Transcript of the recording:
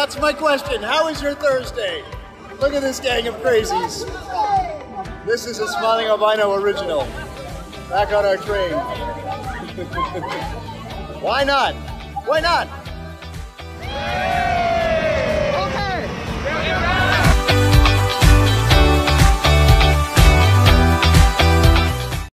That's my question. How is your Thursday? Look at this gang of crazies. This is a Smiling Albino original. Back on our train. Why not? Why not?